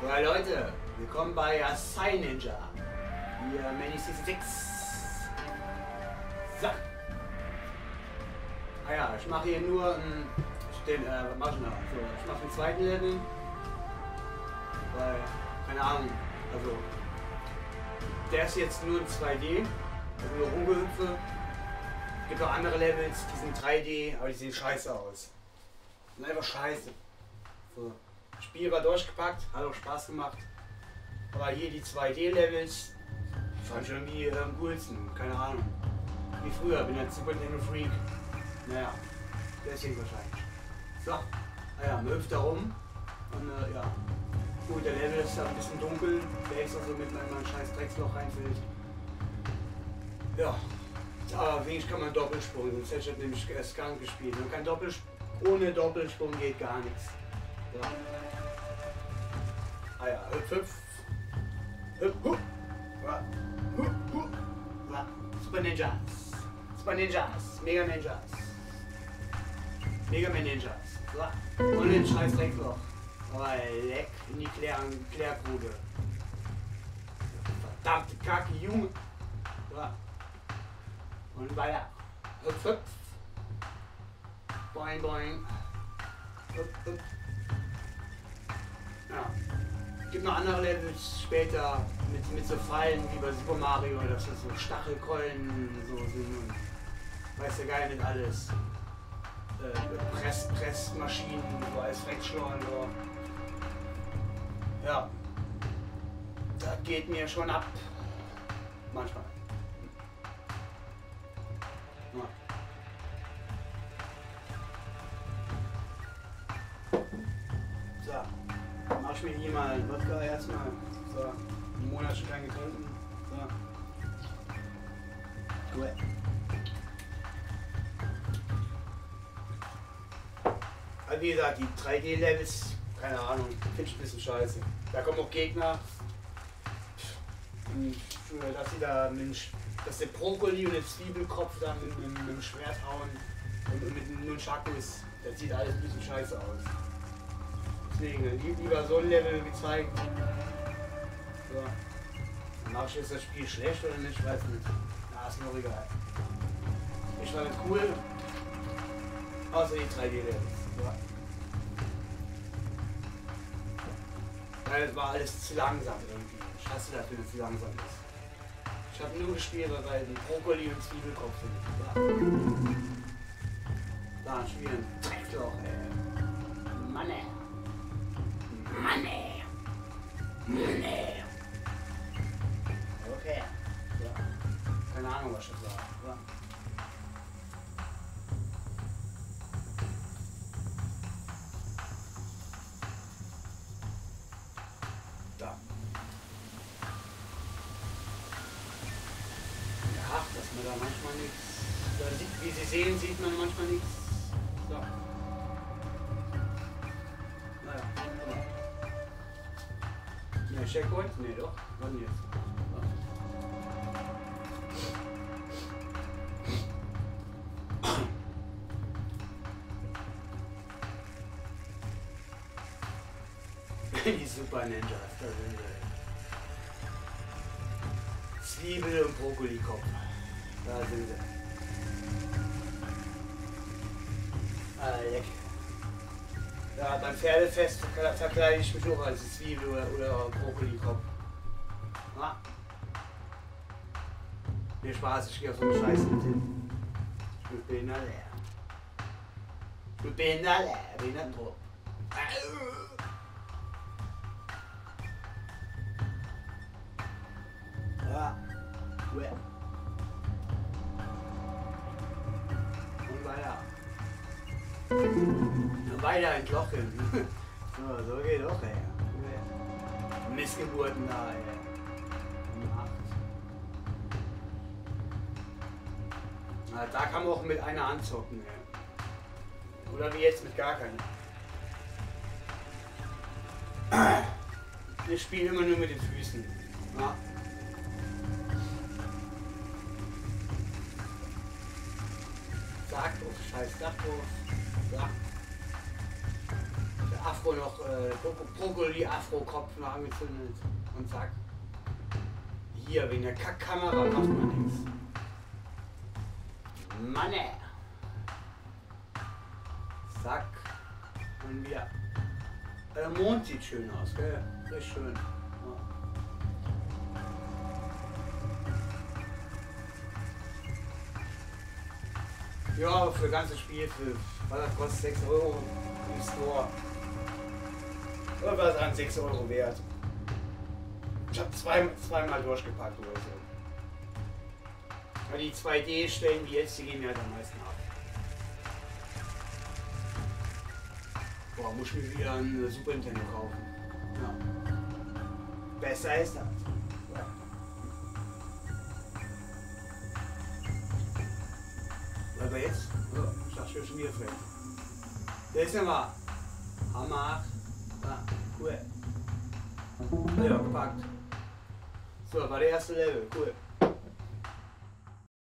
Ja Leute, willkommen bei Asai Ninja. Hier Many Season 6. So. Ah ja, ich mache hier nur was mach ich noch? So, ich mache den zweiten Level. Weil, keine Ahnung, also der ist jetzt nur in 2D, also nur Rumgehüpfe. Es gibt auch andere Levels, die sind 3D, aber die sehen scheiße aus. Die sind einfach scheiße. So. Das Spiel war durchgepackt, hat auch Spaß gemacht. Aber hier die 2D-Levels fand ich irgendwie am coolsten, keine Ahnung. Wie früher, bin jetzt Super Nintendo Freak. Naja, deswegen wahrscheinlich. So, naja, man hüpft da rum und ja. Gut, der Level ist da ein bisschen dunkel, der extra so mit meinem scheiß Drecksloch reinfällt. Ja, aber wenigstens kann man Doppelsprung, sonst hätte ich nämlich Skunk gespielt. Man kann ohne Doppelsprung geht gar nichts. Ja. Ah ja, hüpf, hüpf. Hüpf, hup. Hup, hup. Super Ninjas. Super Ninjas. Mega Ninjas. Mega Man Ninjas. So. Und den scheiß Drecksloch. Oh, leck in die Klärgrube. Verdammte Kacke, Junge. So. Und weiter. Hüpf, hüpf. Boing, boing. Hüpf, hüpf. Ja. Es gibt noch andere Levels später mit so Fallen wie bei Super Mario, dass das so Stachelkeulen so sind und weiß der Geil nicht alles. Pressmaschinen, so als Dreckschleuern. So. Ja. Das geht mir schon ab. Manchmal. Ja. So. Mach ich mir hier mal einen Wodka erstmal. So. Einen Monat schon kein getrunken. So. Gut. Also wie gesagt, die 3D-Levels, keine Ahnung, finde ich ein bisschen scheiße. Da kommen auch Gegner, dass der Brokkoli und der Zwiebelkopf da mit dem Schwert hauen und mit dem Nunchakus, das sieht alles ein bisschen scheiße aus. Deswegen lieber so ein Level gezeigt. So. Dann mache ich jetzt das Spiel schlecht oder nicht, ich weiß nicht. Na, ist mir auch egal. Ich fand es cool, außer die 3D-Levels. Ja. Weil es war alles zu langsam irgendwie. Ich hasse dafür, dass es zu langsam ist. Ich habe nur gespielt, weil die Brokkoli und Zwiebelkopf sind. Da ein Spiel ein Dreckloch, ey. Mann, ey. Mann, ey. Mann, ey. Okay. Ja. Keine Ahnung, was das war. Ja. Dass man da manchmal nichts. Wie Sie sehen, sieht man manchmal nichts. So. Naja. Ne, Checkpoint? Ne, doch. Wann jetzt? So. Die Super Ninjas, da sind sie. Zwiebel und Brokkolikopf. Da sind sie. Ah, leck. Ja, beim Pferdefest verkleide ich mich auch als Zwiebel oder Brokkolikopf. Ah. Mir Spaß, ich gehe auf so einen Scheiß mit hin. Ich bin behindert leer. Ich bin behindert leer, behindert drauf. Ja. Well. Und weiter. Und weiter ins Loch hin. So geht auch, ey. Missgeburten da, ey. Na, da kann man auch mit einer anzocken, ey. Oder wie jetzt mit gar keiner. Ich spiele immer nur mit den Füßen. Ja. Dach auf, scheiß Dach auf. Ja. Afro noch, Brokkoli-Afro-Kopf noch angezündet und zack. Hier, wegen der Kackkamera macht man nichts. Mann, ey. Zack. Und wieder. Der Mond sieht schön aus, gell? Richtig schön. Ja, aber für das ganze Spiel, weil das kostet 6 Euro im Store. Oder was an 6 Euro wert. Ich habe zweimal durchgepackt oder so. Weil die 2D-Stellen, die jetzt, die gehen mir halt am meisten ab. Boah, muss ich mir wieder ein Super Nintendo kaufen. Ja. Besser ist das. Ja. Aber jetzt, oh, ich dachte schon wieder fertig. Der ist ja mal. Hammer. Ja, cool. Ja, gepackt. So, war der erste Level, cool.